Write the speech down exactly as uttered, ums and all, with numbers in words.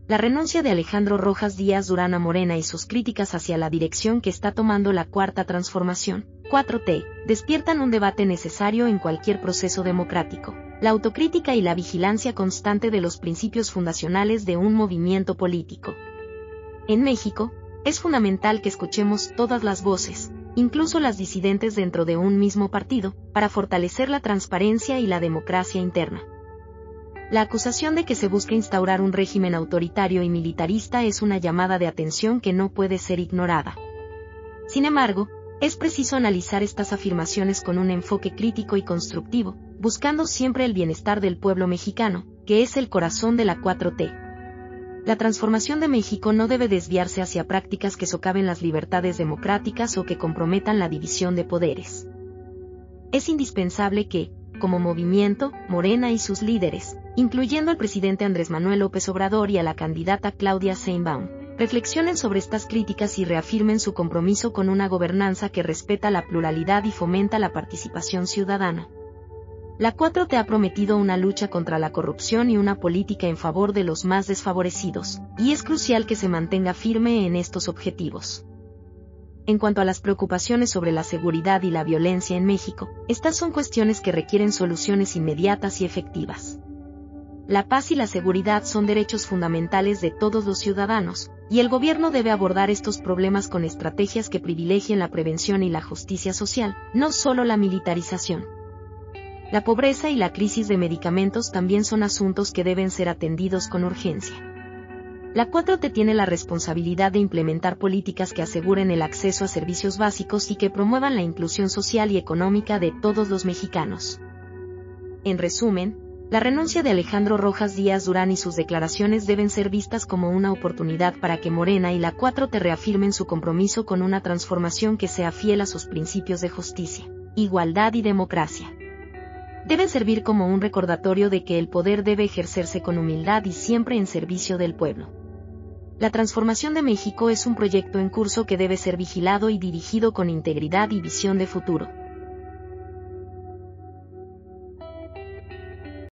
La renuncia de Alejandro Rojas Díaz Durán a Morena y sus críticas hacia la dirección que está tomando la Cuarta Transformación, cuatro T, despiertan un debate necesario en cualquier proceso democrático: la autocrítica y la vigilancia constante de los principios fundacionales de un movimiento político. En México, es fundamental que escuchemos todas las voces, incluso las disidentes dentro de un mismo partido, para fortalecer la transparencia y la democracia interna. La acusación de que se busca instaurar un régimen autoritario y militarista es una llamada de atención que no puede ser ignorada. Sin embargo, es preciso analizar estas afirmaciones con un enfoque crítico y constructivo, buscando siempre el bienestar del pueblo mexicano, que es el corazón de la cuatro T. La transformación de México no debe desviarse hacia prácticas que socaven las libertades democráticas o que comprometan la división de poderes. Es indispensable que, como movimiento, Morena y sus líderes, incluyendo al presidente Andrés Manuel López Obrador y a la candidata Claudia Sheinbaum, reflexionen sobre estas críticas y reafirmen su compromiso con una gobernanza que respeta la pluralidad y fomenta la participación ciudadana. La cuatro T ha prometido una lucha contra la corrupción y una política en favor de los más desfavorecidos, y es crucial que se mantenga firme en estos objetivos. En cuanto a las preocupaciones sobre la seguridad y la violencia en México, estas son cuestiones que requieren soluciones inmediatas y efectivas. La paz y la seguridad son derechos fundamentales de todos los ciudadanos, y el gobierno debe abordar estos problemas con estrategias que privilegien la prevención y la justicia social, no solo la militarización. La pobreza y la crisis de medicamentos también son asuntos que deben ser atendidos con urgencia. La cuatro T tiene la responsabilidad de implementar políticas que aseguren el acceso a servicios básicos y que promuevan la inclusión social y económica de todos los mexicanos. En resumen, la renuncia de Alejandro Rojas Díaz Durán y sus declaraciones deben ser vistas como una oportunidad para que Morena y la cuatro T reafirmen su compromiso con una transformación que sea fiel a sus principios de justicia, igualdad y democracia. Deben servir como un recordatorio de que el poder debe ejercerse con humildad y siempre en servicio del pueblo. La transformación de México es un proyecto en curso que debe ser vigilado y dirigido con integridad y visión de futuro.